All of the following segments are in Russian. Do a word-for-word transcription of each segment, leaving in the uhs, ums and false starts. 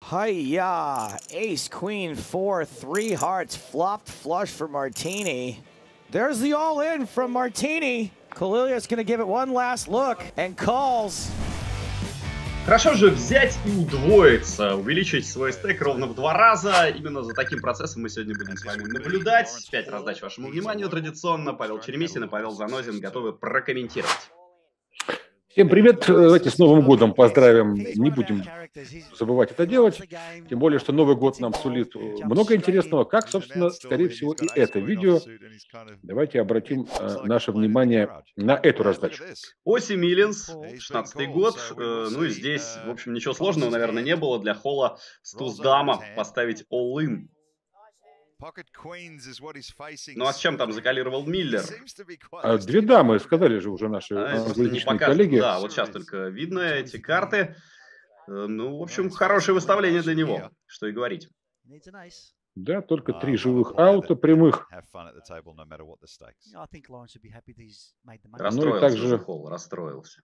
Hiya! Ace, queen, four, three hearts, flopped flush for Martini. There's the all-in from Martini. Kalilia's gonna give it one last look and calls. Хорошо же взять и удвоиться, увеличить свой стейк ровно в два раза. Именно за таким процессом мы сегодня будем с вами наблюдать. Пять раздач вашему вниманию традиционно. Павел Черемисин и Павел Занозин готовы прокомментировать. Всем привет! Давайте с Новым годом поздравим. Не будем забывать это делать. Тем более, что Новый год нам сулит много интересного, как, собственно, скорее всего, и это видео. Давайте обратим э, наше внимание на эту раздачу. Оси Миллинс, шестнадцатый год. Э, ну и здесь, в общем, ничего сложного, наверное, не было для холла с туз дама поставить all-in. Ну а с чем там закалировал Миллер? А две дамы, сказали же уже наши а, англоязычные коллеги. Да, вот сейчас только видно эти карты. Ну, в общем, хорошее выставление для него, что и говорить. Да, только три живых аута прямых. Расстроился ну, и также... же Холл, расстроился.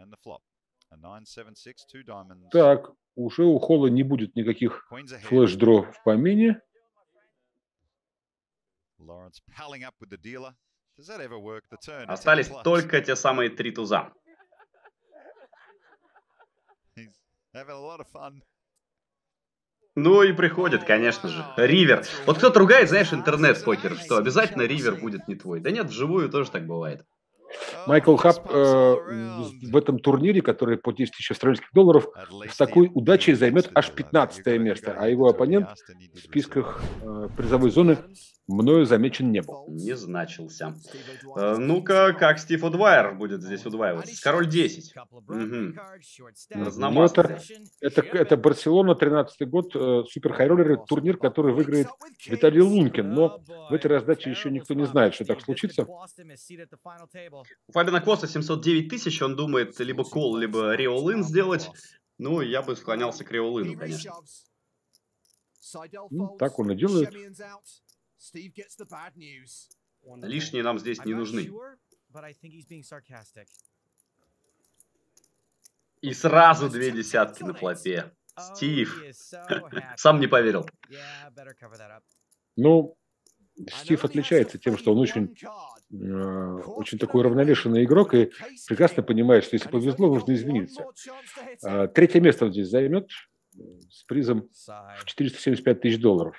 Так, уже у Холла не будет никаких флеш-дро в помине. Остались только те самые три туза. Ну и приходит, конечно же, ривер. Вот кто-то ругает, знаешь, интернет-покер, что обязательно ривер будет не твой. Да нет, вживую тоже так бывает. Майкл Хаб э, в этом турнире, который по десять тысяч австралийских долларов, с такой удачей займет аж пятнадцатое место, а его оппонент в списках э, призовой зоны мною замечен не был. Не значился. Э, Ну-ка, как Стив Удвайер будет здесь удваиваться? Король десять. Угу. Ну, это, это, это Барселона, тринадцатый год, э, Супер Хайроллеры, турнир, который выиграет Виталий Лункин. Но в этой раздаче еще никто не знает, что так случится. У Фабиана Квоста семьсот девять тысяч, он думает либо кол, либо реол-ин сделать. Ну, я бы склонялся к реол-ину, конечно. Ну, так он и делает. Лишние нам здесь не нужны. И сразу две десятки на флопе. Стив. Сам не поверил. Ну, Стив отличается тем, что он очень, э, очень такой уравновешенный игрок и прекрасно понимает, что если повезло, нужно извиниться. Э, третье место он здесь займет с призом в четыреста семьдесят пять тысяч долларов.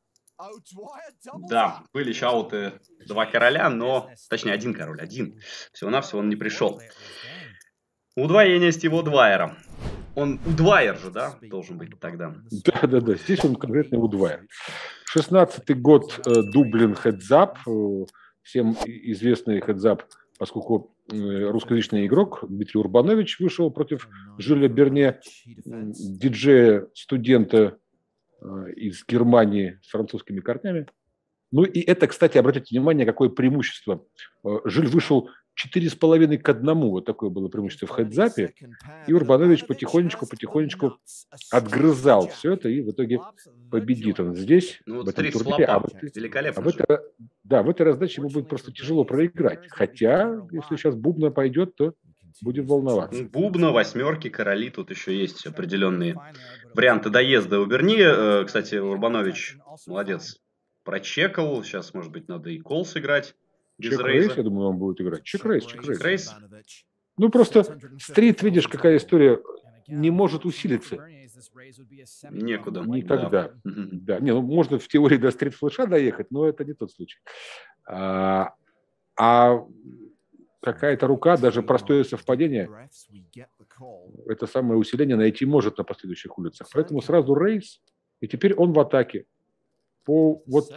Да, были шауты два короля, но... Точнее, один король, один. Всего-навсего он не пришел. Удвоение Стива Удвайера. Он Удвайер же, да, должен быть тогда? Да-да-да, здесь он конкретно Удвайер. шестнадцатый год, э, Дублин, хедзап. Э, всем известный хедзап, поскольку э, русскоязычный игрок Дмитрий Урбанович вышел против Жиля Берне, диджея, студента из Германии с французскими корнями. Ну и это, кстати, обратите внимание, какое преимущество. Жиль вышел четыре с половиной к одному. Вот такое было преимущество в хедзапе. И Урбанович потихонечку-потихонечку отгрызал все это и в итоге победит он здесь, ну, в вот этом турнире. А, вот, великолепно. А в это, да, в этой раздаче ему будет просто тяжело проиграть. Хотя, если сейчас бубна пойдет, то будем волноваться. Бубна, восьмерки, короли, тут еще есть определенные варианты доезда у Берни. Кстати, Урбанович молодец, прочекал. Сейчас, может быть, надо и кол сыграть. Чек-рейс, я думаю, он будет играть. Чек-рейс, чек-рейс. Ну, просто стрит, видишь, какая история, не может усилиться. Некуда. Никогда. Да. Да. Не, ну, можно в теории до стрит-флеша доехать, но это не тот случай. А, а какая-то рука, даже простое совпадение, это самое усиление найти может на последующих улицах. Поэтому сразу рейс, и теперь он в атаке. По, вот,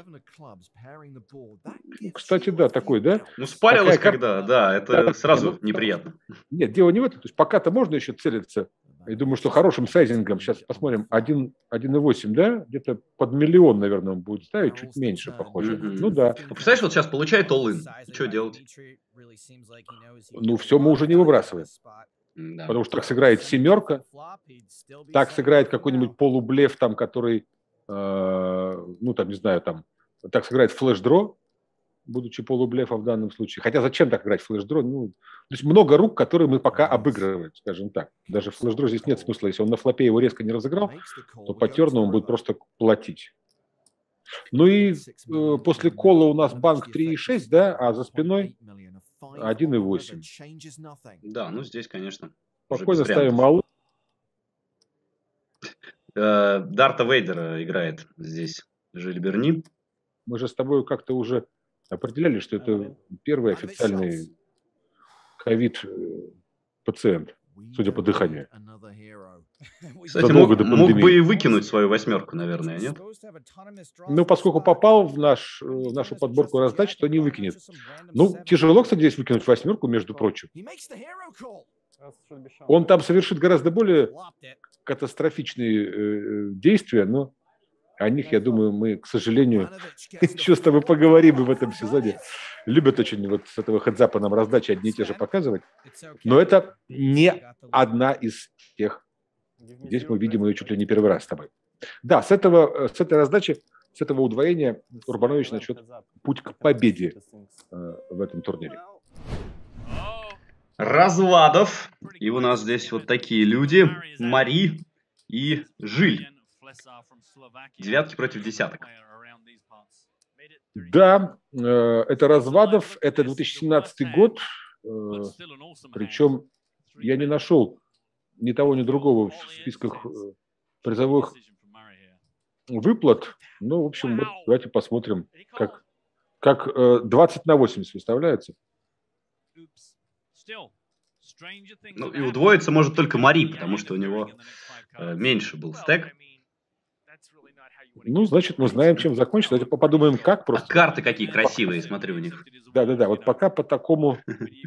кстати, да, такой, да? Ну, спарилось такая, когда, да, это да, сразу нет, неприятно. Нет, дело не в этом. То есть пока-то можно еще целиться. Я думаю, что хорошим сайзингом, сейчас посмотрим, один и восемь, да? Где-то под миллион, наверное, он будет ставить, чуть меньше, похоже. Mm-hmm. Ну да. Ну, представляешь, вот сейчас получает all-in. Что делать? Ну, все мы уже не выбрасываем. Да. Потому что так сыграет семерка, так сыграет какой-нибудь полублеф, там, который, э, ну, там, не знаю, там, так сыграет флеш-дро, будучи полублефа в данном случае. Хотя зачем так играть в флеш-дро? Ну, то есть много рук, которые мы пока обыгрываем, скажем так. Даже в флеш-дро здесь нет смысла. Если он на флопе его резко не разыграл, то по терну он будет просто платить. Ну и э, после кола у нас банк три и шесть, да, а за спиной один и восемь. Да, ну здесь, конечно, спокойно ставим малый. Э, Дарта Вейдера играет здесь Жиль Берни. Мы же с тобой как-то уже определяли, что это первый официальный ковид-пациент, судя по дыханию. Кстати, мог, мог бы и выкинуть свою восьмерку, наверное, нет? Ну, поскольку попал в, наш, в нашу подборку раздач, то не выкинет. Ну, тяжело, кстати, здесь выкинуть восьмерку, между прочим. Он там совершит гораздо более катастрофичные э, действия, но о них, я думаю, мы, к сожалению, еще с тобой поговорим в этом сезоне. Любят очень вот с этого хедзапа нам раздачи одни и те же показывать. Но это не одна из тех. Здесь мы видим ее чуть ли не первый раз с тобой. Да, с, этого, с этой раздачи, с этого удвоения Урбанович начнет путь к победе э, в этом турнире. Развадов. И у нас здесь вот такие люди. Мари и Жиль. Девятки против десяток. Да, э, это Развадов, это две тысячи семнадцатый год. Э, причем я не нашел ни того, ни другого в списках э, призовых выплат. Ну, в общем, вот давайте посмотрим, как, как э, двадцать на восемьдесят выставляется. Ну и удвоиться может только Мари, потому что у него э, меньше был стек. Ну, значит, мы знаем, чем закончится. Давайте подумаем, как просто. А карты какие красивые, смотри, у них. Да-да-да, вот пока по такому...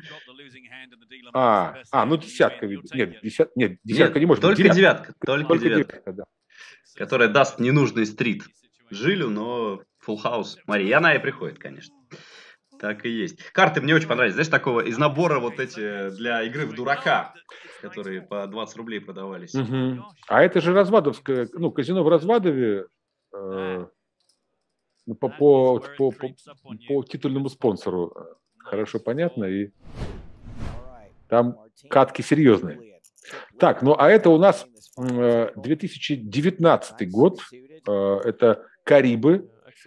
А, а ну десятка, видит. Нет, десят... Нет, десятка Нет, не может только быть. девятка. Только, только девятка. девятка, да. Которая даст ненужный стрит Жилю, но фулл хаус Мари. И она и приходит, конечно. Так и есть. Карты мне очень понравились. Знаешь, такого из набора вот эти для игры в дурака, которые по двадцать рублей продавались. Угу. А это же Развадовское, ну, казино в Развадове э, по, по, по, по, по титульному спонсору хорошо понятно, и там катки серьезные. Так, ну а это у нас э, две тысячи девятнадцатый год, э, это Карибы.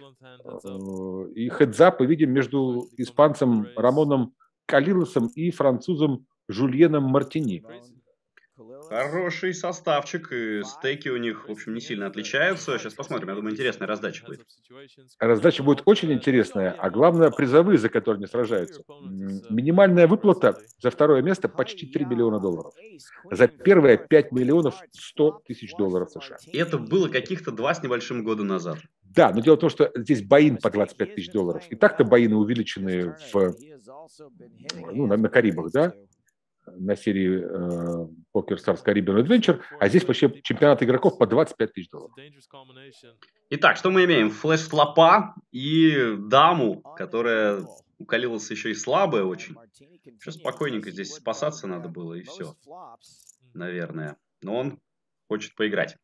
И хедзапы видим между испанцем Рамоном Калилосом и французом Жульеном Мартини. Хороший составчик, и стейки у них, в общем, не сильно отличаются. Сейчас посмотрим, я думаю, интересная раздача будет. Раздача будет очень интересная, а главное, призовые, за которые они сражаются. Минимальная выплата за второе место почти три миллиона долларов. За первое пять миллионов сто тысяч долларов США. И это было каких-то два с небольшим года назад. Да, но дело в том, что здесь боин по двадцать пять тысяч долларов. И так-то боины увеличены в, ну, на, на Карибах, да? На серии э, Poker Stars Caribbean Adventure, а здесь вообще чемпионат игроков по двадцать пять тысяч долларов. Итак, что мы имеем? Флеш-флопа и даму, которая у Калилоса еще и слабая очень. Сейчас спокойненько здесь спасаться надо было, и все. Наверное. Но он хочет поиграть.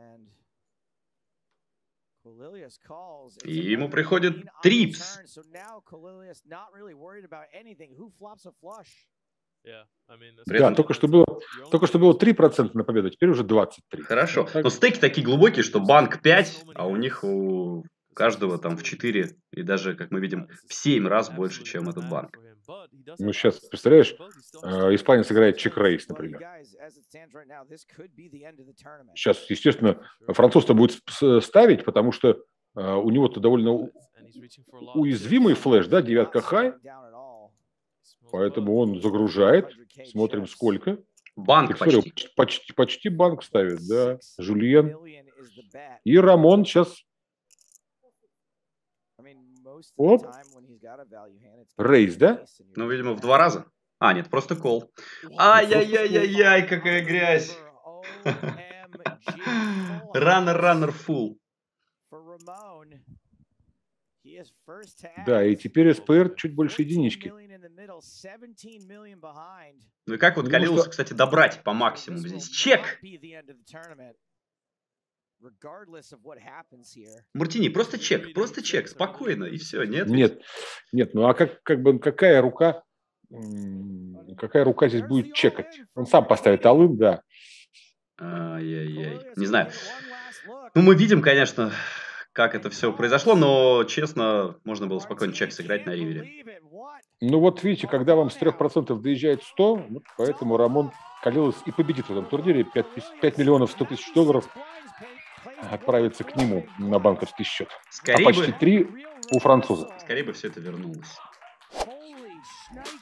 И ему приходит трипс. Да, только что было, только что было три процента на победу, теперь уже двадцать три. Хорошо. Но стейки такие глубокие, что банк пять, а у них у каждого там в четыре и даже, как мы видим, в семь раз больше, чем этот банк. Ну, сейчас, представляешь, э, испанец играет чек-рейс, например. Сейчас, естественно, француз-то будет ставить, потому что э, у него-то довольно уязвимый флеш, да, девятка хай. Поэтому он загружает. Смотрим, сколько. Банк почти. Смотрю, почти. Почти банк ставит, да. Жульен. И Рамон сейчас... Оп. Рейс, да? Ну, видимо, в два раза. А, нет, просто кол. Ай-яй-яй-яй-яй, какая грязь. Раннер, раннер, фул. Да, и теперь СПР чуть больше единички. Ну и как вот Калилоса, кстати, добрать по максимуму здесь? Чек! Мартини, просто чек, просто чек, спокойно, и все, нет? Нет, нет, ну а как, как бы какая рука, какая рука здесь будет чекать? Он сам поставит all-in, да. Ай-яй-яй, не знаю. Ну, мы видим, конечно, как это все произошло, но, честно, можно было спокойно чек сыграть на ривере. Ну вот видите, когда вам с трех процентов доезжает сто, вот поэтому Рамон Калилас и победит в этом турнире. пять миллионов сто тысяч долларов отправится к нему на банковский счет. Скорее а почти бы... три у француза. Скорее бы все это вернулось.